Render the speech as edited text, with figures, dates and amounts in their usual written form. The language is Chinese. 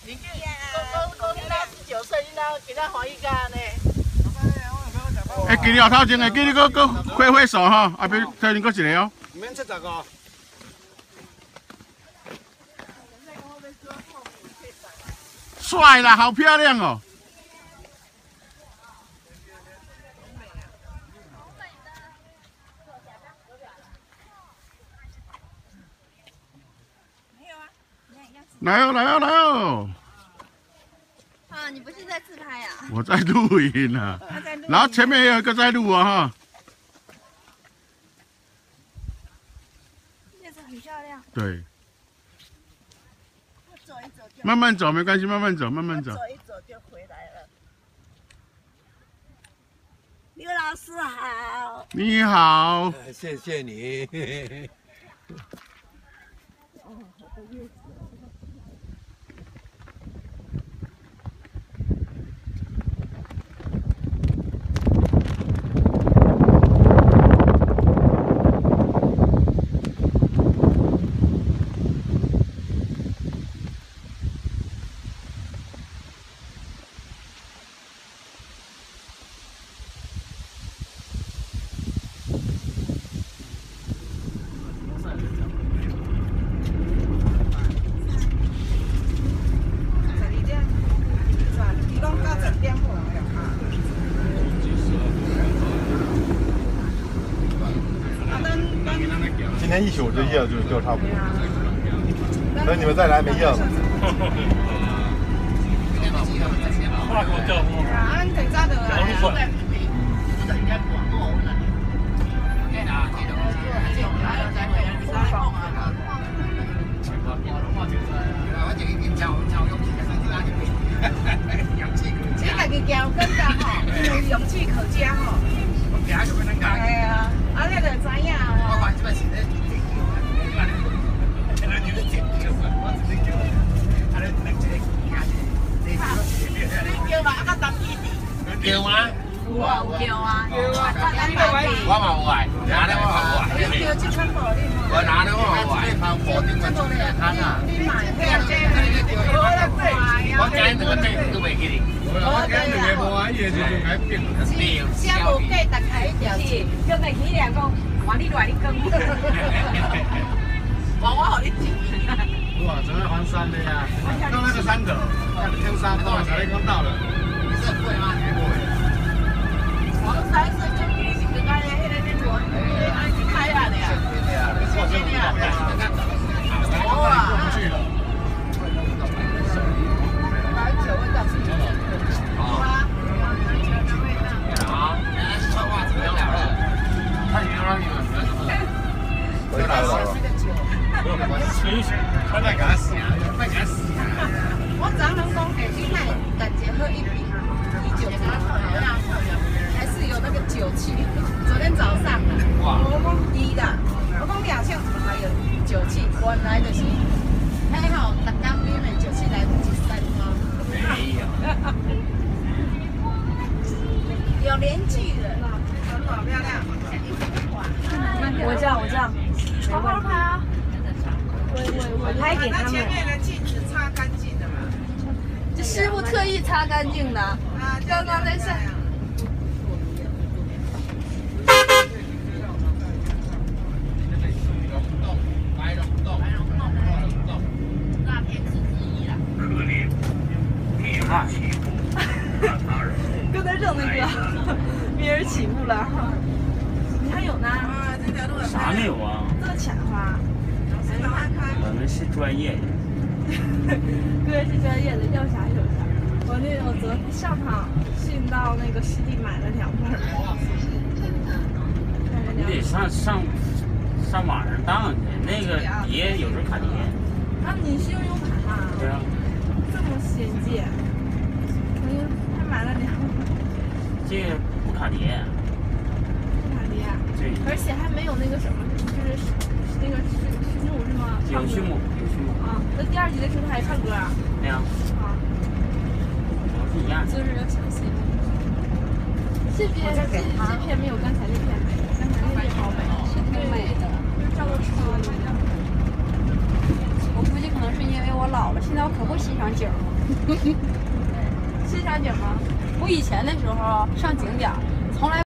你讲你那19岁，你那给他欢喜干呢？ 哎，今日后头前的，记你个挥挥手哈，后边再另个一个哦。 唔免70个。 帅啦，好漂亮哦！来哦，来哦，来哦！ 啊，你不是在自拍呀？ 我在录影啊，然后前面也有一个在录啊哈。 叶子很漂亮。 对。 走一走就。 慢慢走没关系，慢慢走，慢慢走。 走一走就回来了。 刘老师好。 你好。 谢谢你。今天1宿这叶子就差不多，等你们再来没叶子。 你家己行更加吼，有勇气可嘉吼。哎呀，啊，你就知影哦。你叫嘛？啊，甲当弟弟。 叫吗？ 有啊，有叫啊。 我嘛有爱，哪里我嘛有爱。 你叫这款无你无。 我哪里我嘛有爱。 你买我今日个这都袂记哩。 我今日无爱叶子就改变了。 先无计，大家一条是， 叫袂起俩讲，我你来你跟。 我互你钱。 哇，准备环山的呀！到那个山头，那个天山到才刚到了。 你是很贵吗？ 黄山是就比是跟俺迄个那个安吉开下的呀。谢谢你啊。好啊。 过不去了。 蛮久味道是。好啊。 好，穿袜子不要了了。他已经让你们回来了。快点给他洗啊！快给他洗啊！ 我昨人讲，哎，你看，感觉喝一瓶啤酒怎么还是有那个酒气。昨天早上的，我讲低的，我讲两项怎么还有酒气？原来就是还好，大家比美酒气来不及散发。 没有。 有年纪人了，好漂亮。 我这样，好好拍啊！我拍给他们。 前面的镜子擦干净的嘛。 这师傅特意擦干净的，刚刚在晒。 那天是之一啦。可怜，铁汉起步。 刚才整那个别人起步了，你还有呢？ 啥没有啊？ 这么浅花。 我们是专业的。 哥是专业的，要啥有啥。我昨天上趟进到那个实体买了2份。 你得上网上当去，那个碟有时候卡碟。 啊，你是用 U 盘啊？ 对啊。 这么先进，我还买了2份。 这个不卡碟。 不卡碟。 对。 而且还没有那个什么，就是那个序幕是吗？ 有序幕，有序幕。 啊，那第2集的时候他还唱歌啊？ 对啊。 啊。 都是一样。 就是要详细。这片没有刚才那片美，刚才那片好美，是挺美的，就照着吃一样。我估计可能是因为我老了，现在我可不欣赏景儿。 欣赏景吗？ 我以前的时候上景点，从来。